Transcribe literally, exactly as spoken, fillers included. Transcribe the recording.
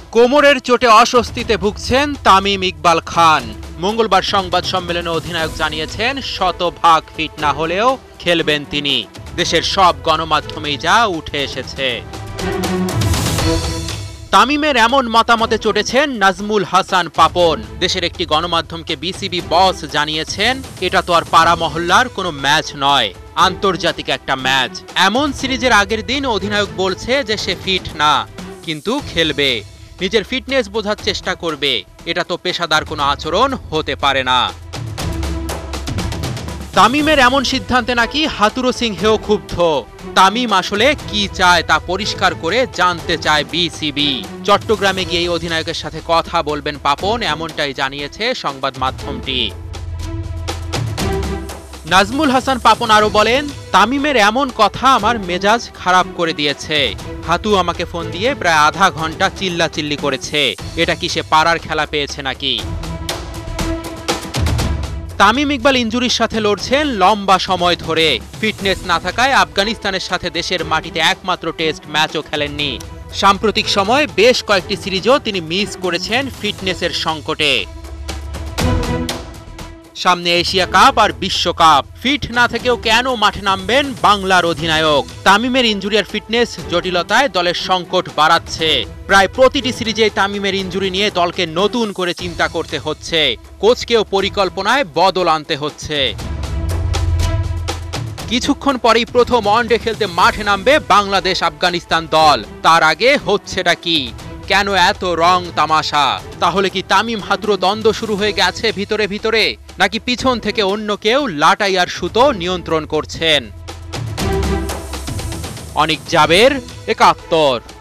কোমরের চোটে অস্বস্তিতে ভুগছেন তামিম ইকবাল খান। মঙ্গলবার সংবাদ সম্মেলনে অধিনায়ক জানিয়েছেন শতভাগ ফিট না হলেও খেলবেন তিনি। দেশের সব গণমাধ্যমেই যা উঠে এসেছে। তামিমের এমন মতামতে চটেছেন নাজমুল হাসান পাপন। দেশের একটি গণমাধ্যমকে বিসিবি বস জানিয়েছেন, এটা তো আর পাড়া মহল্লার কোনো ম্যাচ নয়, আন্তর্জাতিক একটা ম্যাচ। এমন সিরিজের আগের দিন অধিনায়ক বলছে যে সে ফিট না, কিন্তু খেলবে, নিজের ফিটনেস বোঝার চেষ্টা করবে। এটা তো পেশাদার কোনো আচরণ হতে পারে না। তামিমের এমন সিদ্ধান্তে নাকি হাতুরু সিংহেও ক্ষুব্ধ। তামিম আসলে কি চায় তা পরিষ্কার করে জানতে চায় বিসিবি। চট্টগ্রামে গিয়ে অধিনায়কের সাথে কথা বলবেন পাপন, এমনটাই জানিয়েছে সংবাদ মাধ্যমটি। নাজমুল হাসান পাপন আরো বলেন, তামিমের এমন কথা আমার মেজাজ খারাপ করে দিয়েছে। হাতু আমাকে ফোন দিয়ে প্রায় আধা ঘন্টা চিল্লাচিল্লি করেছে। এটা কি সে পাড়ার খেলা পেয়েছে নাকি? তামিম ইকবাল ইনজুরির সাথে লড়ছেন লম্বা সময় ধরে। ফিটনেস না থাকায় আফগানিস্তানের সাথে দেশের মাটিতে একমাত্র টেস্ট ম্যাচও খেলেননি। সাম্প্রতিক সময়ে বেশ কয়েকটি সিরিজও তিনি মিস করেছেন ফিটনেসের সংকটে। সামনে এশিয়া কাপ আর বিশ্বকাপ, ফিট না থেকেও কেন মাঠে নামবেন বাংলার অধিনায়ক? তামিমের ইনজুরি আর ফিটনেস জটিলতায় দলের সংকট বাড়াচ্ছে। প্রায় প্রতিটি সিরিজে তামিমের ইনজুরি নিয়ে দলকে নতুন করে চিন্তা করতে হচ্ছে, কোচকেও পরিকল্পনায় বদল আনতে হচ্ছে। কিছুক্ষণ পরেই প্রথম ওয়ানডে খেলতে মাঠে নামবে বাংলাদেশ আফগানিস্তান দল। তার আগে হচ্ছেটা কি? কেন এত রং তামাশা? তাহলে কি তামিম হাতুরু দ্বন্দ্ব শুরু হয়ে গেছে ভিতরে ভিতরে, নাকি পিছন থেকে অন্য কেউ লাটাই আর সুতো নিয়ন্ত্রণ করছেন? অনিক জাবের, একাত্তর।